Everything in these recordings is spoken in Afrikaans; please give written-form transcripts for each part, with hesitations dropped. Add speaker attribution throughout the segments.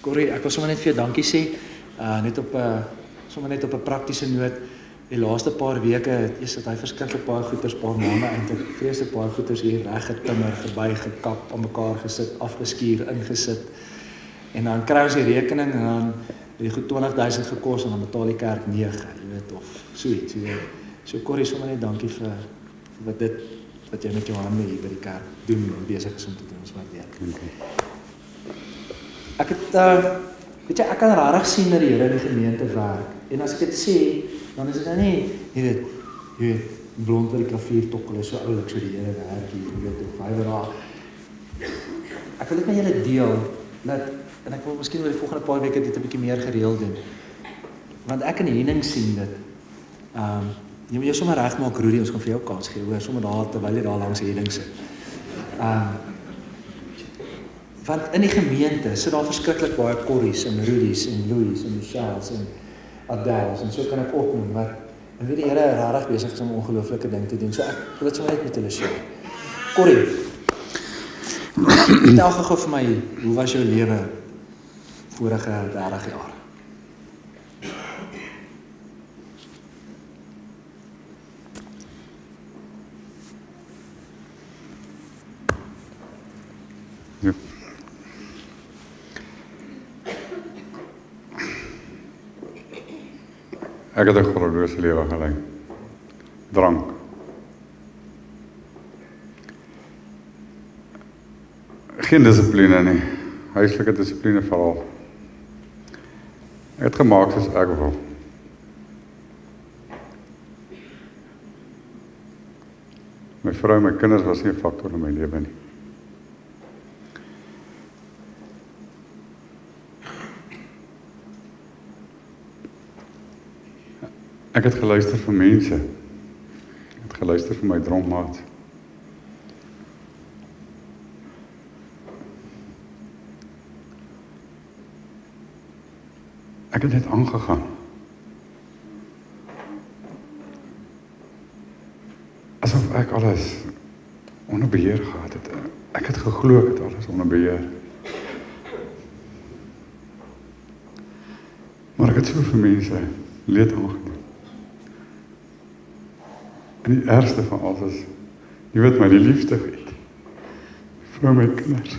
Speaker 1: Corrie, ek wil sommer net vir jou dankie sê, sommer net op 'n praktiese noot. Die laaste paar weke is dit hy verskriklik baie goeters, paar maande eintlik, vreeslik baie goeters hier reggetimmer, verby gekap, aan mekaar gesit, afgeskuur, ingesit. En dan kry ons die rekening en dan het die goed 20.000 gekos en dan betaal die kerk 9, jy weet, of so iets, jy weet. So Corrie, sommer net dankie vir wat jy met jou hande hier by die kerk doen en besig is om te doen, ons waardeer. Ek het, weet jy, ek kan rarig sien dat die Here in die gemeente werk. En as ek dit sê, dan is dit nou nie, jy weet, blond by die klavier tokkel is so oulik, so die Here werk hier, jy weet, of hy daar. Ek wil dit met julle deel, en ek wil miskien oor die volgende paar weke dit 'n bietjie meer gereeld doen. Want ek in Henning sien dit. Jy moet jou sommer regmaak, Rudy, ons gaan vir jou kans gee, hoor, sommer daar, terwyl jy daar langs Henning sit. Want in die gemeente sit daar verskriklik baie Corries en Rudies en Louis en Michelles en Adels en so kan ek opnoem, en weet die Here regtig besig is om 'n ongelooflike ding te doen. So ek wil dit sommer net met julle share. Corrie, vertel gou vir my, hoe was jou lewe vorige 30 jaar?
Speaker 2: Ja. Ek het 'n goddelose lewe gelei. Drank. Geen dissipline nie. Huislike dissipline veral. Ek het gemaak soos ek wil. My vrou en my kinders was nie 'n faktor in my lewe nie. Ek het geluister vir mense. Ek het geluister vir my droommaat. Ek het net aangegaan. Asof ek alles onder beheer gehad het. Ek het geglo ek het alles onder beheer. Maar ek het soveel mense leed aangedoen. En die ergste van alles is, jy weet my, die liefste weet. Vrou my kinders.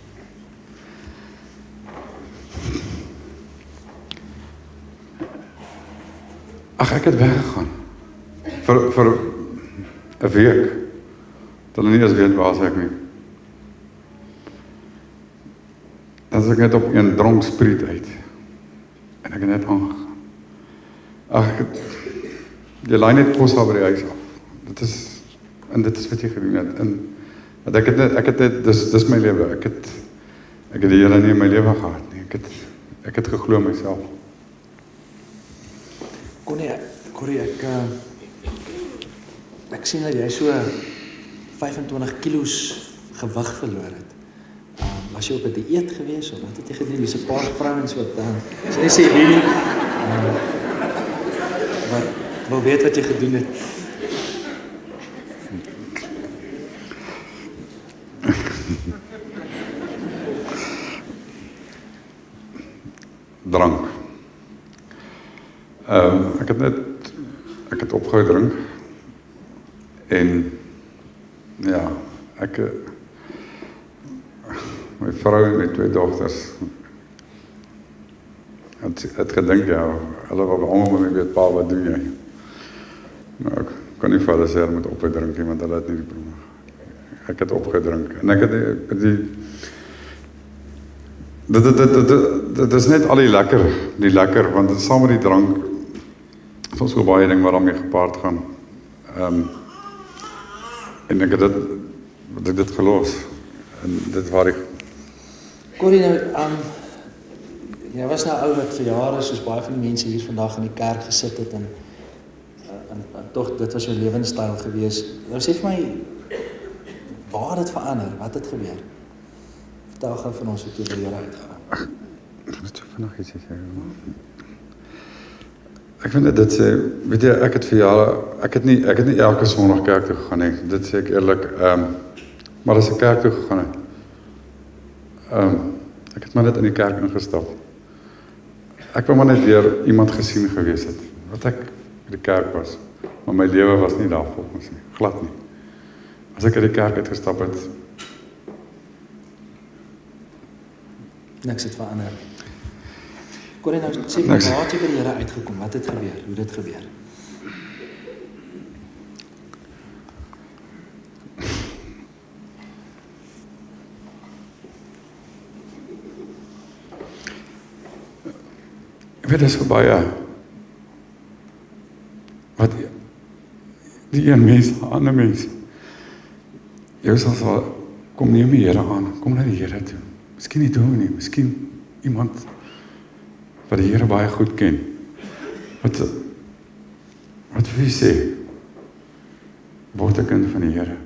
Speaker 2: Ag, ek het weggegaan. Vir 'n week. Dat hulle nie eens weet waar ek nie. Dan is ek net op een dronkspriet uit. En ek het net aangegaan. Ag, jy laai net kos daar by die huis af. Dit is wat jy gedoen het. En ek het net, dis my lewe. Ek het die Here nie in my lewe gehad nie. Ek het geglo myself.
Speaker 1: Corrie, ek sien dat jy so 25 kilos gewig verloor het. Was jy op 'n dieet gewees of wat het jy gedoen? Dis 'n paar vrouens wat sê hierdie wat wil weet wat jy gedoen het.
Speaker 2: Drank. Ek het opgehou drink. En ja, my vrou en my 2 dogters het gedink, ja, hulle wil allemaal met my weet, pa, wat doen jy? Maar ek kan nie vir hulle sê, hulle moet ophou drink nie, want hulle het nie die probleem. Ek het opgehou drink. En ek het dit is net al die lekker, want het saam met die drank, is ons so baie ding wat daarmee gepaard gaan. En ek het dit gelos. En dit waar ek...
Speaker 1: Corrie, jy was nou ou wat vir jare, soos baie van die mense hier vandag in die kerk gesit het, en toch, dit was jou lewenstyl gewees. Nou sê vir my, waar het verander? Wat het gebeur? Vertel gou van ons wat jy by Here uitgaan.
Speaker 2: Ek moet so vandag iets sê. Ek vind dit sê, weet jy, ek het vir jare, ek het nie elke Sondag kerk toe gegaan nie, dit sê ek eerlik, maar as ek kerk toe gegaan het, Ek het maar net in die kerk ingestap. Ek wou maar net weer iemand gesien gewees het, wat ek in die kerk was. Maar my lewe was nie daar volgens nie, glad nie. As ek in die kerk uitgestap het,
Speaker 1: niks het verander. Corrie, nou sê vir waar het jy by die Here uitgekom? Wat het gebeur? Hoe het dit gebeur?
Speaker 2: ek weet, dit is vir baie, wat die een mens, die ander mens, jy sal kom neem die Here aan, kom na die Here toe. Miskien nie doen nie, miskien iemand wat die Here baie goed ken. Wat wil jy sê? Word 'n kind van die Here.